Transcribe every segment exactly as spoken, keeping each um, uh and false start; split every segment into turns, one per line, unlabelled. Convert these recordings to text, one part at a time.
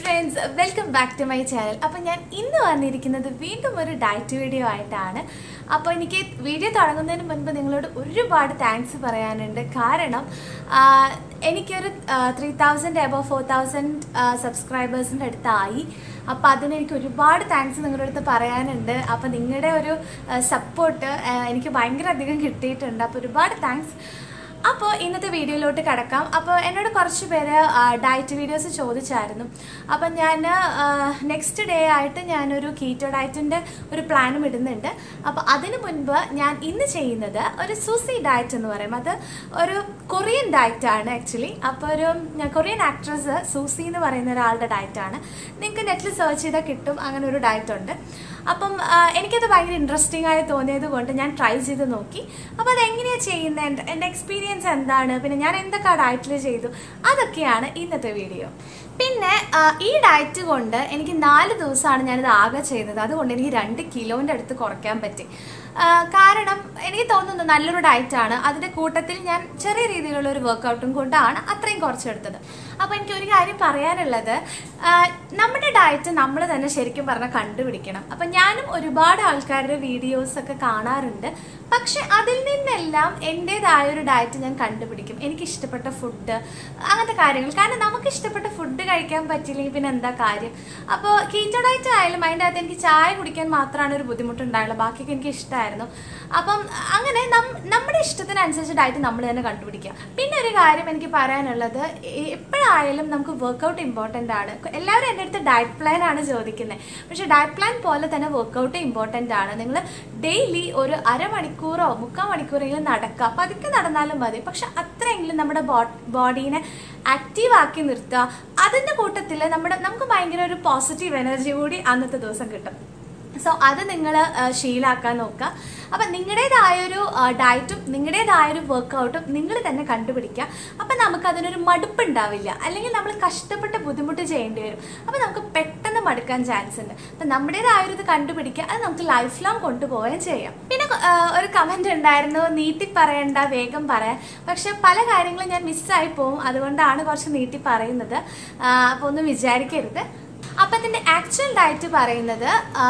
friends, welcome back to my channel. അപ്പോൾ ഞാൻ ഇന്ന് വന്നിരിക്കുന്നത് വീണ്ടും ഒരു ഡയറ്റ് വീഡിയോ ആയിട്ടാണ്. അപ്പോൾ എനിക്ക് വീഡിയോ തുടങ്ങുന്നതിന് മുൻപ് നിങ്ങളോട് ഒരുപാട് താങ്ക്സ് പറയാനുണ്ട്. കാരണം എനിക്കൊരു three thousand above four thousand സബ്സ്ക്രൈബേഴ്സിൻ്റെ അടുത്തായി. അപ്പോൾ അതിനെനിക്ക് ഒരുപാട് താങ്ക്സ് നിങ്ങളുടെ അടുത്ത് പറയാനുണ്ട്. അപ്പോൾ നിങ്ങളുടെ ഒരു സപ്പോർട്ട് എനിക്ക് ഭയങ്കര അധികം കിട്ടിയിട്ടുണ്ട്. അപ്പോൾ ഒരുപാട് താങ്ക്സ്. അപ്പോൾ ഇന്നത്തെ വീഡിയോയിലോട്ട് കിടക്കാം. അപ്പോൾ എന്നോട് കുറച്ച് പേര് ഡയറ്റ് വീഡിയോസ് ചോദിച്ചായിരുന്നു. അപ്പം ഞാൻ നെക്സ്റ്റ് ഡേ ആയിട്ട് ഞാനൊരു കീറ്റോ ഡയറ്റിൻ്റെ ഒരു പ്ലാനും ഇടുന്നുണ്ട്. അപ്പോൾ അതിന് മുൻപ് ഞാൻ ഇന്ന് ചെയ്യുന്നത് ഒരു സൂസി ഡയറ്റ് എന്ന് പറയും. അത് ഒരു കൊറിയൻ ഡയറ്റാണ് ആക്ച്വലി. അപ്പോൾ ഒരു കൊറിയൻ ആക്ട്രസ് സൂസി എന്ന് പറയുന്ന ഒരാളുടെ ഡയറ്റാണ്. നിങ്ങൾക്ക് നെറ്റിൽ സെർച്ച് ചെയ്താൽ കിട്ടും, അങ്ങനെ ഒരു ഡയറ്റ് ഉണ്ട്. അപ്പം എനിക്കത് ഭയങ്കര ഇൻട്രസ്റ്റിംഗ് ആയി തോന്നിയത് കൊണ്ട് ഞാൻ ട്രൈ ചെയ്ത് നോക്കി. അപ്പോൾ അതെങ്ങനെയാണ് ചെയ്യുന്നത്, എൻ്റെ എക്സ്പീരിയൻസ് എന്താണ്, പിന്നെ ഞാൻ എന്തൊക്കെ ഡയറ്റിൽ ചെയ്തു, അതൊക്കെയാണ് ഇന്നത്തെ വീഡിയോ. പിന്നെ ഈ ഡയറ്റ് കൊണ്ട് എനിക്ക് നാല് ദിവസമാണ് ഞാനിത് ആകെ ചെയ്തത്. അതുകൊണ്ട് എനിക്ക് രണ്ട് കിലോൻ്റെ അടുത്ത് കുറയ്ക്കാൻ പറ്റി. കാരണം എനിക്ക് തോന്നുന്നു നല്ലൊരു ഡയറ്റാണ്. അതിൻ്റെ കൂട്ടത്തിൽ ഞാൻ ചെറിയ രീതിയിലുള്ള ഒരു വർക്കൗട്ടും കൊണ്ടാണ് അത്രയും കുറച്ചെടുത്തത്. അപ്പോൾ എനിക്ക് ഒരു കാര്യം പറയാനുള്ളത്, നമ്മുടെ ഡയറ്റ് നമ്മൾ തന്നെ ശരിക്കും പറഞ്ഞാൽ കണ്ടുപിടിക്കണം. അപ്പം ഞാനും ഒരുപാട് ആൾക്കാരുടെ വീഡിയോസൊക്കെ കാണാറുണ്ട്. പക്ഷെ അതിൽ നിന്നെല്ലാം എൻ്റേതായൊരു ഡയറ്റ് ഞാൻ കണ്ടുപിടിക്കും. എനിക്കിഷ്ടപ്പെട്ട ഫുഡ്, അങ്ങനത്തെ കാര്യങ്ങൾ. കാരണം നമുക്ക് ഇഷ്ടപ്പെട്ട ഫുഡ് കഴിക്കാൻ പറ്റില്ലെങ്കിൽ പിന്നെ എന്താ കാര്യം. അപ്പോൾ കീറ്റോ ഡയറ്റ് ആയാലും അതിൻ്റെ അകത്ത് എനിക്ക് ചായ കുടിക്കാൻ മാത്രമാണ് ഒരു ബുദ്ധിമുട്ടുണ്ടായുള്ളൂ. ബാക്കിയൊക്കെ എനിക്ക് ഇഷ്ടമായിരുന്നു. അപ്പം അങ്ങനെ നമ്മുടെ ഇഷ്ടത്തിനനുസരിച്ച് ഡയറ്റ് നമ്മൾ തന്നെ കണ്ടുപിടിക്കുക. പിന്നെ ഒരു കാര്യം എനിക്ക് പറയാനുള്ളത്, എപ്പോഴായാലും നമുക്ക് വർക്കൗട്ട് ഇമ്പോർട്ടൻ്റ് ആണ്. എല്ലാവരും എൻ്റെ അടുത്ത് ഡയറ്റ് പ്ലാൻ ആണ് ചോദിക്കുന്നത്. പക്ഷെ ഡയറ്റ് പ്ലാൻ പോലെ തന്നെ വർക്കൗട്ട് ഇമ്പോർട്ടൻ്റ് ആണ്. നിങ്ങൾ ഡെയിലി ഒരു അരമണിക്കൂറോ മുക്കാൽ മണിക്കൂറെങ്കിലും നടക്കുക. പതുക്കെ നടന്നാലും മതി. പക്ഷെ അത്രയെങ്കിലും നമ്മുടെ ബോഡീനെ ആക്റ്റീവ് ആക്കി നിർത്തുക. അതിൻ്റെ കൂട്ടത്തിൽ നമ്മുടെ നമുക്ക് ഭയങ്കര ഒരു പോസിറ്റീവ് എനർജി കൂടി അന്നത്തെ ദിവസം കിട്ടും. സോ അത് നിങ്ങൾ ശീലാക്കാൻ നോക്കുക. അപ്പം നിങ്ങളുടേതായൊരു ഡയറ്റും നിങ്ങളുടേതായൊരു വർക്കൗട്ടും നിങ്ങൾ തന്നെ കണ്ടുപിടിക്കുക. അപ്പം നമുക്കതിനൊരു മടുപ്പുണ്ടാവില്ല. അല്ലെങ്കിൽ നമ്മൾ കഷ്ടപ്പെട്ട് ബുദ്ധിമുട്ട് ചെയ്യേണ്ടി വരും. അപ്പം നമുക്ക് പെട്ടെന്ന് മടുക്കാൻ ചാൻസ് ഉണ്ട്. അപ്പം നമ്മുടേതായൊരു ഇത് കണ്ടുപിടിക്കുക. അത് നമുക്ക് ലൈഫ് ലോങ് കൊണ്ടുപോവുകയും ചെയ്യാം. പിന്നെ ഒരു കമൻറ്റ് ഉണ്ടായിരുന്നു, നീട്ടി പറയണ്ട, വേഗം പറയാൻ. പക്ഷെ പല കാര്യങ്ങളും ഞാൻ മിസ്സായി പോവും. അതുകൊണ്ടാണ് കുറച്ച് നീട്ടി പറയുന്നത്. അപ്പോൾ ഒന്നും വിചാരിക്കരുത്. അപ്പം അതിൻ്റെ ആക്ച്വൽ ഡയറ്റ് പറയുന്നത്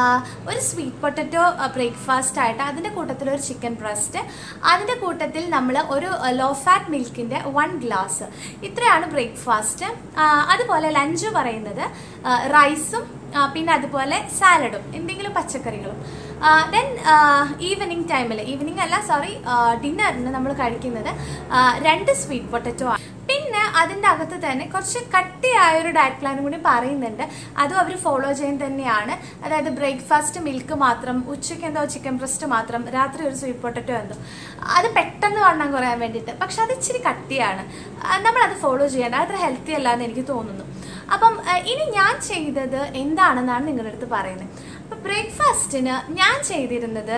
ഒരു സ്വീറ്റ് പൊട്ടറ്റോ ബ്രേക്ക്ഫാസ്റ്റ് ആയിട്ട്, അതിൻ്റെ കൂട്ടത്തിൽ ഒരു ചിക്കൻ ബ്രസ്റ്റ്, അതിൻ്റെ കൂട്ടത്തിൽ നമ്മൾ ഒരു ലോ ഫാറ്റ് മിൽക്കിൻ്റെ വൺ ഗ്ലാസ്, ഇത്രയാണ് ബ്രേക്ക്ഫാസ്റ്റ്. അതുപോലെ ലഞ്ച് പറയുന്നത് റൈസും പിന്നെ അതുപോലെ സാലഡും എന്തെങ്കിലും പച്ചക്കറികളും. ദെൻ ഈവനിങ് ടൈമിൽ, ഈവനിങ് അല്ല സോറി ഡിന്നറിന് നമ്മൾ കഴിക്കുന്നത് രണ്ട് സ്വീറ്റ് പൊട്ടറ്റോ ആണ്. പിന്നെ അതിൻ്റെ അകത്ത് തന്നെ കുറച്ച് കട്ടിയായൊരു ഡയറ്റ് പ്ലാനും കൂടി പറയുന്നുണ്ട്. അതും അവർ ഫോളോ ചെയ്യുന്നത് തന്നെയാണ്. അതായത് ബ്രേക്ക്ഫാസ്റ്റ് മിൽക്ക് മാത്രം, ഉച്ചയ്ക്ക് എന്തോ ചിക്കൻ ബ്രസ്റ്റ് മാത്രം, രാത്രി ഒരു സ്വീറ്റ് പൊട്ടറ്റോ എന്തോ. അത് പെട്ടെന്ന് വണ്ണം കുറയാൻ വേണ്ടിയിട്ട്. പക്ഷെ അത് ഇച്ചിരി കട്ടിയാണ്. നമ്മളത് ഫോളോ ചെയ്യേണ്ട, അത്ര ഹെൽത്തി അല്ല എന്ന് എനിക്ക് തോന്നുന്നു. അപ്പം ഇനി ഞാൻ ചെയ്തത് എന്താണെന്നാണ് നിങ്ങളുടെ അടുത്ത് പറയുന്നത്. അപ്പം ബ്രേക്ക്ഫാസ്റ്റിന് ഞാൻ ചെയ്തിരുന്നത്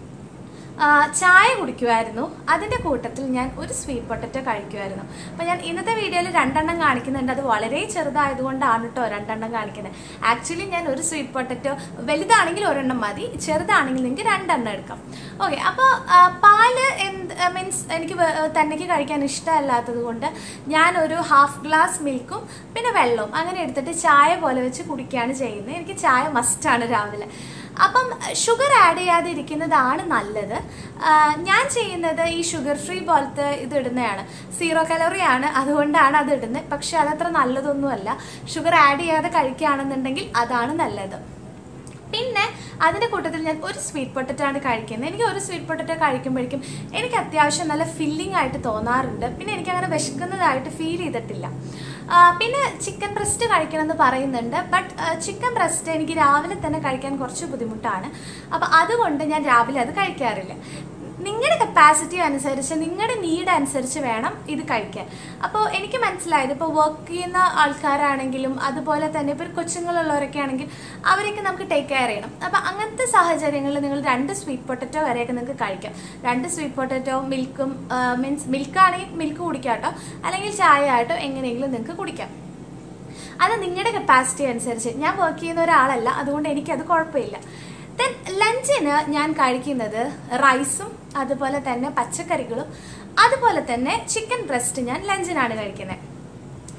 ചായ കുടിക്കുമായിരുന്നു. അതിൻ്റെ കൂട്ടത്തിൽ ഞാൻ ഒരു സ്വീറ്റ് പൊട്ടറ്റോ കഴിക്കുമായിരുന്നു. അപ്പോൾ ഞാൻ ഇന്നത്തെ വീഡിയോയിൽ രണ്ടെണ്ണം കാണിക്കുന്നുണ്ട്. അത് വളരെ ചെറുതായതുകൊണ്ടാണ് കേട്ടോ രണ്ടെണ്ണം കാണിക്കുന്നത്. ആക്ച്വലി ഞാൻ ഒരു സ്വീറ്റ് പൊട്ടറ്റോ, വലുതാണെങ്കിൽ ഒരെണ്ണം മതി, ചെറുതാണെങ്കിൽ നിങ്ങൾക്ക് രണ്ടെണ്ണം എടുക്കാം. ഓക്കെ. അപ്പോൾ പാല് എന്ത് മീൻസ് എനിക്ക് തന്നെക്ക് കഴിക്കാൻ ഇഷ്ടമല്ലാത്തത് കൊണ്ട് ഞാനൊരു ഹാഫ് ഗ്ലാസ് മിൽക്കും പിന്നെ വെള്ളവും അങ്ങനെ എടുത്തിട്ട് ചായ പോലെ വെച്ച് കുടിക്കുകയാണ് ചെയ്യുന്നത്. എനിക്ക് ചായ മസ്റ്റാണ് രാവിലെ. അപ്പം ഷുഗർ ആഡ് ചെയ്യാതിരിക്കുന്നതാണ് നല്ലത്. ഞാൻ ചെയ്യുന്നത് ഈ ഷുഗർ ഫ്രീ പോലത്തെ ഇത് ഇടുന്നതാണ്. സീറോ കലോറി ആണ്, അതുകൊണ്ടാണ് അത് ഇടുന്നത്. പക്ഷെ അതത്ര നല്ലതൊന്നുമല്ല. ഷുഗർ ആഡ് ചെയ്യാതെ കഴിക്കുകയാണെന്നുണ്ടെങ്കിൽ അതാണ് നല്ലത്. പിന്നെ അതിൻ്റെ കൂട്ടത്തിൽ ഞാൻ ഒരു സ്വീറ്റ് പൊട്ടറ്റോ ആണ് കഴിക്കുന്നത്. എനിക്ക് ഒരു സ്വീറ്റ് പൊട്ടറ്റോ കഴിക്കുമ്പോഴേക്കും എനിക്ക് അത്യാവശ്യം നല്ല ഫില്ലിംഗ് ആയിട്ട് തോന്നാറുണ്ട്. പിന്നെ എനിക്കങ്ങനെ വിശക്കുന്നതായിട്ട് ഫീൽ ചെയ്തിട്ടില്ല. പിന്നെ ചിക്കൻ ബ്രസ്റ്റ് കഴിക്കണമെന്ന് പറയുന്നുണ്ട്. ബട്ട് ചിക്കൻ ബ്രസ്റ്റ് എനിക്ക് രാവിലെ തന്നെ കഴിക്കാൻ കുറച്ച് ബുദ്ധിമുട്ടാണ്. അപ്പോൾ അതുകൊണ്ട് ഞാൻ രാവിലെ അത് കഴിക്കാറില്ല. നിങ്ങളുടെ കപ്പാസിറ്റി അനുസരിച്ച്, നിങ്ങളുടെ നീഡ് അനുസരിച്ച് വേണം ഇത് കഴിക്കാൻ. അപ്പോൾ എനിക്ക് മനസ്സിലായത്, ഇപ്പോൾ വർക്ക് ചെയ്യുന്ന ആൾക്കാരാണെങ്കിലും അതുപോലെ തന്നെ ഇപ്പോൾ കൊച്ചുങ്ങളുള്ളവരൊക്കെ ആണെങ്കിൽ അവരൊക്കെ നമുക്ക് ടേക്ക് കെയർ ചെയ്യണം. അപ്പോൾ അങ്ങനത്തെ സാഹചര്യങ്ങളിൽ നിങ്ങൾ രണ്ട് സ്വീറ്റ് പൊട്ടറ്റോ വരെയൊക്കെ നിങ്ങൾക്ക് കഴിക്കാം. രണ്ട് സ്വീറ്റ് പൊട്ടറ്റോ മിൽക്കും, മീൻസ് മിൽക്കാണെങ്കിൽ മിൽക്ക് കുടിക്കാം കേട്ടോ, അല്ലെങ്കിൽ ചായ ആയിട്ടോ എങ്ങനെയെങ്കിലും നിങ്ങൾക്ക് കുടിക്കാം. അത് നിങ്ങളുടെ കപ്പാസിറ്റി അനുസരിച്ച്. ഞാൻ വർക്ക് ചെയ്യുന്ന ഒരാളല്ല, അതുകൊണ്ട് എനിക്കത് കുഴപ്പമില്ല. ദെൻ ലഞ്ചിന് ഞാൻ കഴിക്കുന്നത് റൈസും അതുപോലെ തന്നെ പച്ചക്കറികളും അതുപോലെ തന്നെ ചിക്കൻ ബ്രസ്റ്റ് ഞാൻ ലഞ്ചിനാണ് കഴിക്കുന്നത്.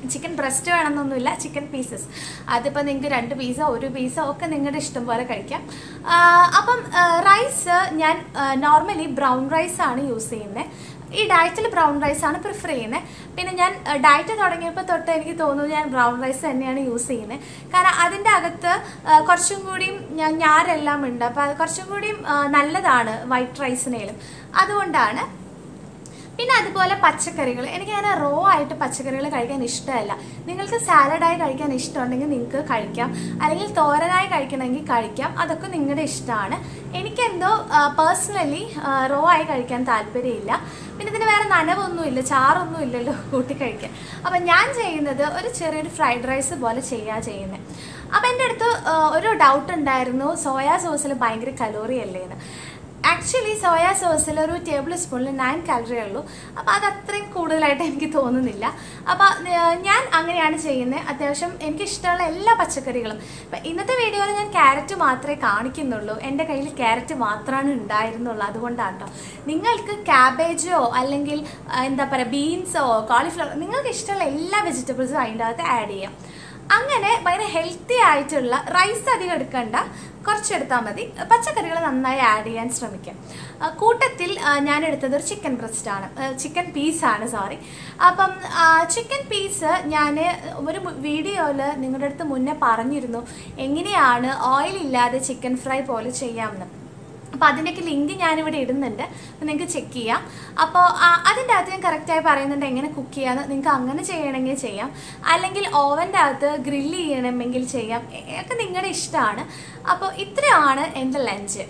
ചിക്കൻ ബ്രസ്റ്റ് വേണമെന്നൊന്നുമില്ല, ചിക്കൻ പീസസ്. അതിപ്പോൾ നിങ്ങൾക്ക് രണ്ട് പീസോ ഒരു പീസോ ഒക്കെ നിങ്ങളുടെ ഇഷ്ടം പോലെ കഴിക്കാം. അപ്പം റൈസ് ഞാൻ നോർമലി ബ്രൗൺ റൈസാണ് യൂസ് ചെയ്യുന്നത്. ഈ ഡയറ്റിൽ ബ്രൗൺ റൈസാണ് പ്രിഫർ ചെയ്യുന്നത്. പിന്നെ ഞാൻ ഡയറ്റ് തുടങ്ങിയപ്പോൾ തൊട്ട് എനിക്ക് തോന്നുന്നു ഞാൻ ബ്രൗൺ റൈസ് തന്നെയാണ് യൂസ് ചെയ്യുന്നത്. കാരണം അതിൻ്റെ അകത്ത് കുറച്ചും കൂടിയും ഞാരെല്ലാം ഉണ്ട്. അപ്പോൾ അത് കുറച്ചും കൂടിയും നല്ലതാണ് വൈറ്റ് റൈസിനേലും. അതുകൊണ്ടാണ്. പിന്നെ അതുപോലെ പച്ചക്കറികൾ, എനിക്ക് അങ്ങനെ റോ ആയിട്ട് പച്ചക്കറികൾ കഴിക്കാൻ ഇഷ്ടമല്ല. നിങ്ങൾക്ക് സാലഡായി കഴിക്കാൻ ഇഷ്ടമുണ്ടെങ്കിൽ നിങ്ങൾക്ക് കഴിക്കാം, അല്ലെങ്കിൽ തോരനായി കഴിക്കണമെങ്കിൽ കഴിക്കാം. അതൊക്കെ നിങ്ങളുടെ ഇഷ്ടമാണ്. എനിക്കെന്തോ പേഴ്സണലി റോ ആയി കഴിക്കാൻ താല്പര്യമില്ല. പിന്നെ ഇതിന് വേറെ നനവൊന്നുമില്ല, ചാറൊന്നും ഇല്ലല്ലോ കൂട്ടി കഴിക്കാൻ. അപ്പം ഞാൻ ചെയ്യുന്നത് ഒരു ചെറിയൊരു ഫ്രൈഡ് റൈസ് പോലെ ചെയ്യാ ചെയ്യുന്നത്. അപ്പം എൻ്റെ അടുത്ത് ഒരു ഡൗട്ട് ഉണ്ടായിരുന്നു, സോയാ സോസിൽ ഭയങ്കര കലോറി അല്ലേന്ന്. ആക്ച്വലി സോയാ സോസിൽ ഒരു ടേബിൾ സ്പൂണിൽ നയൻ കാലറിയേ ഉള്ളൂ. അപ്പോൾ അത് അത്രയും കൂടുതലായിട്ട് എനിക്ക് തോന്നുന്നില്ല. അപ്പോൾ ഞാൻ അങ്ങനെയാണ് ചെയ്യുന്നത്. അത്യാവശ്യം എനിക്കിഷ്ടമുള്ള എല്ലാ പച്ചക്കറികളും. ഇപ്പം ഇന്നത്തെ വീഡിയോയിൽ ഞാൻ ക്യാരറ്റ് മാത്രമേ കാണിക്കുന്നുള്ളൂ. എൻ്റെ കയ്യിൽ ക്യാരറ്റ് മാത്രമാണ് ഉണ്ടായിരുന്നുള്ളൂ. അതുകൊണ്ടാണ് കേട്ടോ. നിങ്ങൾക്ക് ക്യാബേജോ അല്ലെങ്കിൽ എന്താ പറയുക ബീൻസോ കോളിഫ്ലവർ, നിങ്ങൾക്ക് ഇഷ്ടമുള്ള എല്ലാ വെജിറ്റബിൾസും അതിൻ്റെ അകത്ത് ആഡ് ചെയ്യാം. അങ്ങനെ ഭയങ്കര ഹെൽത്തി ആയിട്ടുള്ള റൈസ് അധികം എടുക്കണ്ട, കുറച്ചെടുത്താൽ മതി. പച്ചക്കറികൾ നന്നായി ആഡ് ചെയ്യാൻ ശ്രമിക്കാം. കൂട്ടത്തിൽ ഞാൻ എടുത്തത് ഒരു ചിക്കൻ ബ്രസ്റ്റാണ്, ചിക്കൻ പീസാണ് സോറി. അപ്പം ചിക്കൻ പീസ് ഞാൻ ഒരു വീഡിയോയിൽ നിങ്ങളുടെ അടുത്ത് മുന്നേ പറഞ്ഞിരുന്നു എങ്ങനെയാണ് ഓയിൽ ഇല്ലാതെ ചിക്കൻ ഫ്രൈ പോലെ ചെയ്യാമെന്ന്. അപ്പോൾ അതിൻ്റെയൊക്കെ ലിങ്ക് ഞാനിവിടെ ഇടുന്നുണ്ട്, അപ്പോൾ നിങ്ങൾക്ക് ചെക്ക് ചെയ്യാം. അപ്പോൾ അതിൻ്റെ അകത്ത് ഞാൻ കറക്റ്റായി പറയുന്നുണ്ട് എങ്ങനെ കുക്ക് ചെയ്യാമെന്ന്. നിങ്ങൾക്ക് അങ്ങനെ ചെയ്യണമെങ്കിൽ ചെയ്യാം, അല്ലെങ്കിൽ ഓവൻ്റെ അകത്ത് ഗ്രില്ല് ചെയ്യണമെങ്കിൽ ചെയ്യാം. ഒക്കെ നിങ്ങളുടെ ഇഷ്ടമാണ്. അപ്പോൾ ഇത്രയാണ് എൻ്റെ ലഞ്ച്.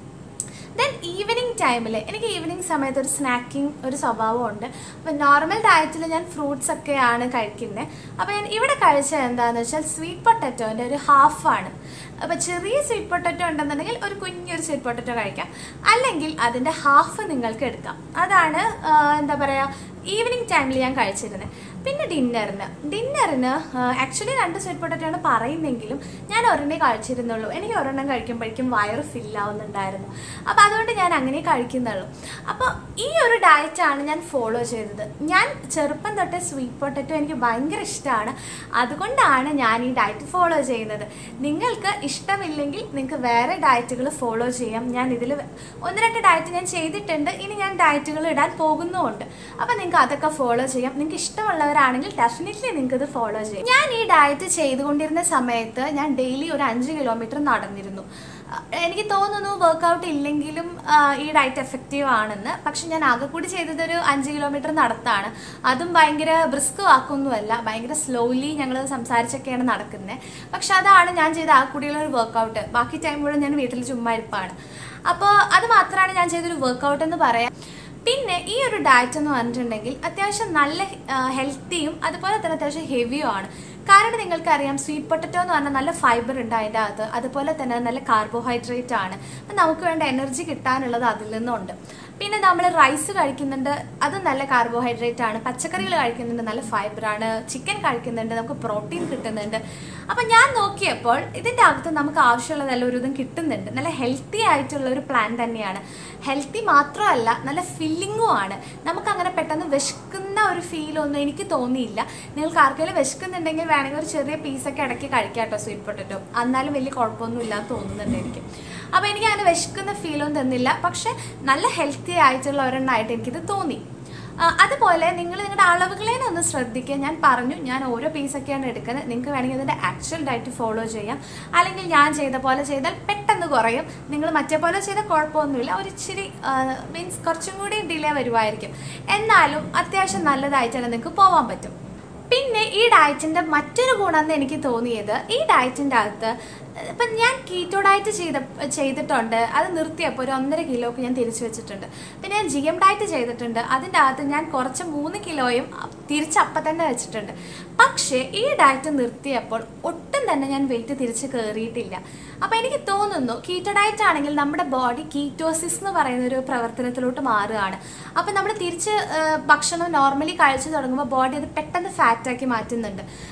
ദെൻ ഈവനിങ് ടൈമിൽ എനിക്ക് ഈവനിങ് സമയത്ത് ഒരു സ്നാക്കിങ് ഒരു സ്വഭാവമുണ്ട്. അപ്പോൾ നോർമൽ ഡയറ്റിൽ ഞാൻ ഫ്രൂട്ട്സ് ഒക്കെയാണ് കഴിക്കുന്നത്. അപ്പോൾ ഞാൻ ഇവിടെ കഴിച്ചത് എന്താണെന്ന് വെച്ചാൽ സ്വീറ്റ് പൊട്ടറ്റോൻ്റെ ഒരു ഹാഫാണ്. അപ്പോൾ ചെറിയ സ്വീറ്റ് പൊട്ടറ്റോ ഉണ്ടെന്നുണ്ടെങ്കിൽ ഒരു കുഞ്ഞൊരു സ്വീറ്റ് പൊട്ടറ്റോ കഴിക്കാം, അല്ലെങ്കിൽ അതിൻ്റെ ഹാഫ് നിങ്ങൾക്ക് എടുക്കാം. അതാണ് എന്താ പറയുക ഈവനിങ് ടൈമിൽ ഞാൻ കഴിച്ചിരുന്നത്. പിന്നെ ഡിന്നറിന് ഡിന്നറിന് ആക്ച്വലി രണ്ട് സ്വീറ്റ് പൊട്ടറ്റോ ആണ് പറയുന്നെങ്കിലും ഞാൻ ഒരെണ്ണേ കഴിച്ചിരുന്നുള്ളൂ. എനിക്ക് ഒരെണ്ണം കഴിക്കുമ്പോഴേക്കും വയറ് ഫില്ലാവുന്നുണ്ടായിരുന്നു. അപ്പോൾ അതുകൊണ്ട് ഞാൻ അങ്ങനെ കഴിക്കുന്നുള്ളൂ. അപ്പോൾ ഈ ഒരു ഡയറ്റാണ് ഞാൻ ഫോളോ ചെയ്തത്. ഞാൻ ചെറുപ്പം തൊട്ടേ സ്വീറ്റ് പൊട്ടറ്റോ എനിക്ക് ഭയങ്കര ഇഷ്ടമാണ്. അതുകൊണ്ടാണ് ഞാൻ ഈ ഡയറ്റ് ഫോളോ ചെയ്യുന്നത്. നിങ്ങൾക്ക് ഇഷ്ടമില്ലെങ്കിൽ നിങ്ങൾക്ക് വേറെ ഡയറ്റുകൾ ഫോളോ ചെയ്യാം. ഞാൻ ഇതിൽ ഒന്ന് രണ്ട് ഡയറ്റ് ഞാൻ ചെയ്തിട്ടുണ്ട്, ഇനി ഞാൻ ഡയറ്റുകൾ ഇടാൻ പോകുന്നുമുണ്ട്. അപ്പോൾ നിങ്ങൾക്ക് അതൊക്കെ ഫോളോ ചെയ്യാം. നിങ്ങൾക്ക് ഇഷ്ടമുള്ളവരാണെങ്കിൽ ഡെഫിനറ്റ്ലി നിങ്ങൾക്ക് ഇത് ഫോളോ ചെയ്യാം. ഞാൻ ഈ ഡയറ്റ് ചെയ്തുകൊണ്ടിരുന്ന സമയത്ത് ഞാൻ ഡെയിലി ഒരു അഞ്ച് കിലോമീറ്റർ നടന്നിരുന്നു. എനിക്ക് തോന്നുന്നു വർക്കൗട്ട് ഇല്ലെങ്കിലും ഈ ഡയറ്റ് എഫക്റ്റീവ് ആണെന്ന്. പക്ഷെ ഞാൻ ആകെ കൂടി ചെയ്തതൊരു അഞ്ച് കിലോമീറ്റർ നടത്താണ്. അതും ഭയങ്കര ബ്രിസ്ക് വാക്കൊന്നുമല്ല, ഭയങ്കര സ്ലോലി ഞങ്ങൾ സംസാരിച്ചൊക്കെയാണ് നടക്കുന്നത്. പക്ഷെ അതാണ് ഞാൻ ചെയ്ത ആകെ കൂടിയുള്ള ഒരു വർക്കൗട്ട്. ബാക്കി ടൈം മുഴുവൻ ഞാൻ വീട്ടിൽ ചുമ്മാ ഇരിപ്പാണ്. അപ്പോൾ അത് മാത്രമാണ് ഞാൻ ചെയ്തൊരു വർക്കൗട്ട് എന്ന് പറയാം. പിന്നെ ഈ ഒരു ഡയറ്റ് എന്ന് പറഞ്ഞിട്ടുണ്ടെങ്കിൽ അത്യാവശ്യം നല്ല ഹെൽത്തിയും അതുപോലെ തന്നെ അത്യാവശ്യം ഹെവിയും ആണ്. കാരണം നിങ്ങൾക്കറിയാം സ്വീറ്റ് പൊട്ടറ്റോ എന്ന് പറഞ്ഞാൽ നല്ല ഫൈബർ ഉണ്ട് അതിൻ്റെ അകത്ത്, അതുപോലെ തന്നെ നല്ല കാർബോഹൈഡ്രേറ്റ് ആണ്. അപ്പം നമുക്ക് വേണ്ട എനർജി കിട്ടാനുള്ളത് അതിൽ നിന്നുണ്ട്. പിന്നെ നമ്മൾ റൈസ് കഴിക്കുന്നുണ്ട്, അത് നല്ല കാർബോഹൈഡ്രേറ്റ് ആണ്. പച്ചക്കറികൾ കഴിക്കുന്നുണ്ട്, നല്ല ഫൈബറാണ്. ചിക്കൻ കഴിക്കുന്നുണ്ട്, നമുക്ക് പ്രോട്ടീൻ കിട്ടുന്നുണ്ട്. അപ്പം ഞാൻ നോക്കിയപ്പോൾ ഇതിൻ്റെ അകത്ത് നമുക്ക് ആവശ്യമുള്ളതെല്ലാം ഒരു ഇതും കിട്ടുന്നുണ്ട്. നല്ല ഹെൽത്തി ആയിട്ടുള്ള ഒരു പ്ലാൻ തന്നെയാണ്. ഹെൽത്തി മാത്രമല്ല നല്ല ഫില്ലിങ്ങും ആണ്. നമുക്കങ്ങനെ പെട്ടെന്ന് വിശക്കുന്ന ഒരു ഫീലൊന്നും എനിക്ക് തോന്നിയില്ല. നിങ്ങൾക്ക് ആർക്കെങ്കിലും വിശക്കുന്നുണ്ടെങ്കിൽ വേണമെങ്കിൽ ഒരു ചെറിയ പീസൊക്കെ ഇടയ്ക്ക് കഴിക്കാം കേട്ടോ സ്വീറ്റ് പൊട്ടറ്റോ. എന്നാലും വലിയ കുഴപ്പമൊന്നും ഇല്ലാന്ന് തോന്നുന്നുണ്ട് എനിക്ക്. അപ്പോൾ എനിക്ക് അങ്ങനെ വിശക്കുന്ന ഫീലൊന്നും തന്നില്ല. പക്ഷെ നല്ല ഹെൽത്തി ആയിട്ടുള്ള ഒരെണ്ണമായിട്ട് എനിക്കിത് തോന്നി. അതുപോലെ നിങ്ങൾ നിങ്ങളുടെ അളവുകളേനെ ഒന്ന് ശ്രദ്ധിക്കുക. ഞാൻ പറഞ്ഞു ഞാൻ ഓരോ പീസൊക്കെയാണ് എടുക്കുന്നത്. നിങ്ങൾക്ക് വേണമെങ്കിൽ അതിൻ്റെ ആക്ച്വൽ ഡയറ്റ് ഫോളോ ചെയ്യാം, അല്ലെങ്കിൽ ഞാൻ ചെയ്ത പോലെ ചെയ്താൽ പെട്ടെന്ന് കുറയും. നിങ്ങൾ മറ്റേ പോലെ ചെയ്താൽ കുഴപ്പമൊന്നുമില്ല, ഒരു ഇച്ചിരി മീൻസ് കുറച്ചും കൂടി ഡിലേ വരുമായിരിക്കും. എന്നാലും അത്യാവശ്യം നല്ലതായിട്ട് തന്നെ നിങ്ങൾക്ക് പോകാൻ പറ്റും. പിന്നെ ഈ ഡയറ്റിൻ്റെ മറ്റൊരു ഗുണമെന്ന് എനിക്ക് തോന്നിയത്, ഈ ഡയറ്റിൻ്റെ അകത്ത് ഇപ്പം ഞാൻ കീറ്റോ ഡയറ്റ് ചെയ്ത ചെയ്തിട്ടുണ്ട് അത് നിർത്തിയപ്പോൾ ഒരു ഒന്നര കിലോക്ക് ഞാൻ തിരിച്ചു വെച്ചിട്ടുണ്ട്. പിന്നെ ഞാൻ ജി എം ഡയറ്റ് ചെയ്തിട്ടുണ്ട്, അതിൻ്റെ അകത്ത് ഞാൻ കുറച്ച് മൂന്ന് കിലോയും തിരിച്ചപ്പം തന്നെ വെച്ചിട്ടുണ്ട്. പക്ഷേ ഈ ഡയറ്റ് നിർത്തിയപ്പോൾ ഒട്ടും തന്നെ ഞാൻ വെയിറ്റ് തിരിച്ച് കയറിയിട്ടില്ല. അപ്പോൾ എനിക്ക് തോന്നുന്നു കീറ്റോ ഡയറ്റ് ആണെങ്കിൽ നമ്മുടെ ബോഡി കീറ്റോസിസ് എന്ന് പറയുന്ന ഒരു പ്രവർത്തനത്തിലോട്ട് മാറുകയാണ്. അപ്പോൾ നമ്മൾ തിരിച്ച് ഭക്ഷണം നോർമലി കഴിച്ചു തുടങ്ങുമ്പോൾ ബോഡി അത് പെട്ടെന്ന് ഫാറ്റാക്കി മാറ്റുന്നുണ്ട്.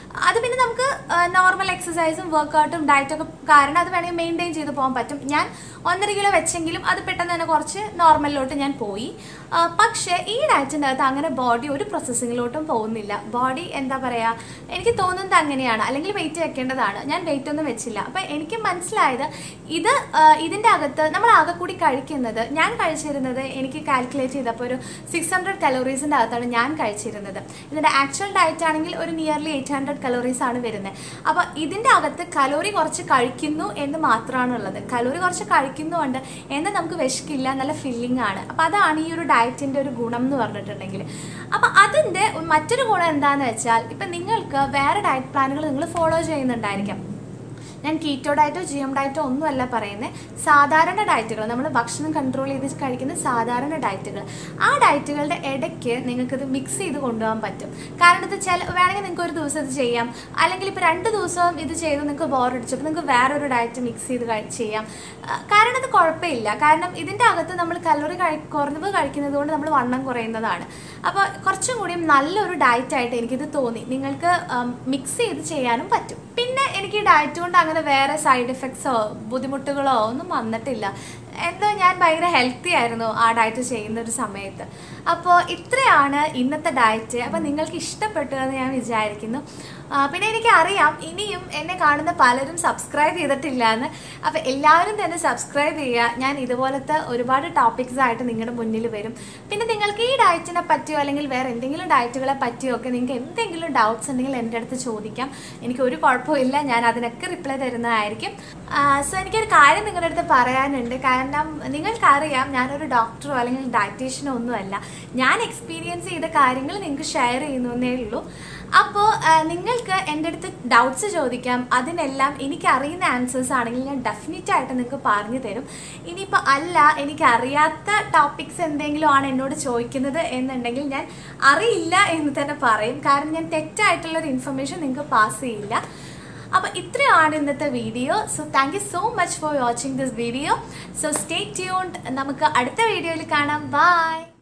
അത് പിന്നെ നമുക്ക് നോർമൽ എക്സസൈസും വർക്കൗട്ടും ഡയറ്റൊക്കെ കാരണം അത് വേണമെങ്കിൽ മെയിൻറ്റെയിൻ ചെയ്ത് പോകാൻ പറ്റും. ഞാൻ ഒന്നര കിലോ വെച്ചെങ്കിലും അത് പെട്ടെന്ന് തന്നെ കുറച്ച് നോർമലിലോട്ട് ഞാൻ പോയി. പക്ഷേ ഈ ഡയറ്റിൻ്റെ അകത്ത് അങ്ങനെ ബോഡി ഒരു പ്രോസസ്സിങ്ങിലോട്ടും പോകുന്നില്ല. ബോഡി എന്താ പറയുക, എനിക്ക് തോന്നുന്നത് അങ്ങനെയാണ്, അല്ലെങ്കിൽ വെയിറ്റ് വെക്കേണ്ടതാണ്. ഞാൻ വെയിറ്റ് ഒന്നും വെച്ചില്ല. അപ്പം എനിക്ക് മനസ്സിലായത് ഇത് ഇതിൻ്റെ അകത്ത് നമ്മൾ ആകെ കൂടി കഴിക്കുന്നത്, ഞാൻ കഴിച്ചിരുന്നത് എനിക്ക് കാൽക്കുലേറ്റ് ചെയ്തപ്പോൾ ഒരു സിക്സ് ഹൺഡ്രഡ് കലോറീസിൻ്റെ അകത്താണ് ഞാൻ കഴിച്ചിരുന്നത്. ഇതിൻ്റെ ആക്ച്വൽ ഡയറ്റ് ആണെങ്കിൽ ഒരു നിയർലി എയ്റ്റ് ഹൺഡ്രഡ് കലോറീസ് ആണ് വരുന്നത്. അപ്പോൾ ഇതിൻ്റെ അകത്ത് കലോറി കുറച്ച് കഴിക്കുന്നു എന്ന് മാത്രമാണുള്ളത്. കലോറി കുറച്ച് കഴിക്കുന്നുണ്ട് എന്നാൽ നമുക്ക് വിശക്കില്ല, നല്ല ഫില്ലിംഗ് ആണ്. അപ്പോൾ അതാണ് ഈ ഒരു ഡയറ്റിൻ്റെ ഒരു ഗുണം എന്ന് പറഞ്ഞിട്ടുണ്ടെങ്കിൽ. അപ്പോൾ അതിൻ്റെ മറ്റൊരു ഗുണം എന്താണെന്ന് വെച്ചാൽ, ഇപ്പം നിങ്ങൾക്ക് വേറെ ഡയറ്റ് പ്ലാനുകൾ നിങ്ങൾ ഫോളോ ചെയ്യുന്നുണ്ടായിരിക്കാം. ഞാൻ കീറ്റോ ഡയറ്റോ ജി എം ഡയറ്റോ ഒന്നുമല്ല പറയുന്നത്, സാധാരണ ഡയറ്റുകൾ, നമ്മൾ ഭക്ഷണം കൺട്രോൾ ചെയ്ത് കഴിക്കുന്ന സാധാരണ ഡയറ്റുകൾ. ആ ഡയറ്റുകളുടെ ഇടയ്ക്ക് നിങ്ങൾക്കിത് മിക്സ് ചെയ്ത് കൊണ്ടുപോകാൻ പറ്റും. കാരണം ഇത് ചില വേണമെങ്കിൽ നിങ്ങൾക്ക് ഒരു ദിവസം ഇത് ചെയ്യാം, അല്ലെങ്കിൽ ഇപ്പോൾ രണ്ട് ദിവസവും ഇത് ചെയ്ത് നിങ്ങൾക്ക് ബോറടിച്ചപ്പോൾ നിങ്ങൾക്ക് വേറൊരു ഡയറ്റ് മിക്സ് ചെയ്ത് ചെയ്യാം. കാരണം ഇത് കുഴപ്പമില്ല. കാരണം ഇതിൻ്റെ അകത്ത് നമ്മൾ കലോറി കഴി കുറവ് കഴിക്കുന്നത് കൊണ്ട് നമ്മൾ വണ്ണം കുറയുന്നതാണ്. അപ്പോൾ കുറച്ചും കൂടിയും നല്ലൊരു ഡയറ്റായിട്ട് എനിക്കിത് തോന്നി. നിങ്ങൾക്ക് മിക്സ് ചെയ്ത് ചെയ്യാനും പറ്റും. പിന്നെ എനിക്ക് ഡയറ്റ് കൊണ്ട് അങ്ങനെ വേറെ സൈഡ് എഫക്ട്സോ ബുദ്ധിമുട്ടുകളോ ഒന്നും വന്നിട്ടില്ല. എന്തോ ഞാൻ ഭയങ്കര ഹെൽത്തി ആയിരുന്നു ആ ഡയറ്റ് ചെയ്യുന്ന ഒരു സമയത്ത്. അപ്പോൾ ഇത്രയാണ് ഇന്നത്തെ ഡയറ്റ്. അപ്പോൾ നിങ്ങൾക്ക് ഇഷ്ടപ്പെട്ടു എന്ന് ഞാൻ വിചാരിക്കുന്നു. പിന്നെ എനിക്കറിയാം ഇനിയും എന്നെ കാണുന്ന പലരും സബ്സ്ക്രൈബ് ചെയ്തിട്ടില്ല എന്ന്. അപ്പോൾ എല്ലാവരും തന്നെ സബ്സ്ക്രൈബ് ചെയ്യുക. ഞാൻ ഇതുപോലത്തെ ഒരുപാട് ടോപ്പിക്സ് ആയിട്ട് നിങ്ങളുടെ മുന്നിൽ വരും. പിന്നെ നിങ്ങൾക്ക് ഈ ഡയറ്റിനെ പറ്റിയോ അല്ലെങ്കിൽ വേറെ എന്തെങ്കിലും ഡയറ്റുകളെ പറ്റിയോ ഒക്കെ നിങ്ങൾക്ക് എന്തെങ്കിലും ഡൗട്ട്സ് ഉണ്ടെങ്കിൽ എൻ്റെ അടുത്ത് ചോദിക്കാം. എനിക്ക് ഒരു കുഴപ്പമില്ല, ഞാൻ അതിനൊക്കെ റിപ്ലൈ തരുന്നതായിരിക്കും. സോ എനിക്കൊരു കാര്യം നിങ്ങളുടെ അടുത്ത് പറയാനുണ്ട്. കാരണം നിങ്ങൾക്കറിയാം ഞാനൊരു ഡോക്ടറോ അല്ലെങ്കിൽ ഡയറ്റീഷ്യനോ ഒന്നുമല്ല. ഞാൻ എക്സ്പീരിയൻസ് ചെയ്ത കാര്യങ്ങൾ നിങ്ങൾക്ക് ഷെയർ ചെയ്യുന്നേ ഉള്ളൂ. അപ്പോൾ നിങ്ങൾക്ക് എൻ്റെ അടുത്ത് ഡൗട്ട്സ് ചോദിക്കാം. അതിനെല്ലാം എനിക്കറിയുന്ന ആൻസേഴ്സ് ആണെങ്കിൽ ഞാൻ ഡെഫിനറ്റ് ആയിട്ട് നിങ്ങൾക്ക് പറഞ്ഞു തരും. ഇനിയിപ്പോൾ അല്ല എനിക്കറിയാത്ത ടോപ്പിക്സ് എന്തെങ്കിലും ആണ് എന്നോട് ചോദിക്കുന്നത് എന്നുണ്ടെങ്കിൽ ഞാൻ അറിയില്ല എന്ന് തന്നെ പറയും. കാരണം ഞാൻ തെറ്റായിട്ടുള്ളൊരു ഇൻഫർമേഷൻ നിങ്ങൾക്ക് പാസ് ചെയ്യില്ല. അപ്പോൾ ഇത്രയാണ് ഇന്നത്തെ video. So thank you so much for watching this video. So stay tuned. നമുക്ക് അടുത്ത വീഡിയോയിൽ കാണാം. ബൈ.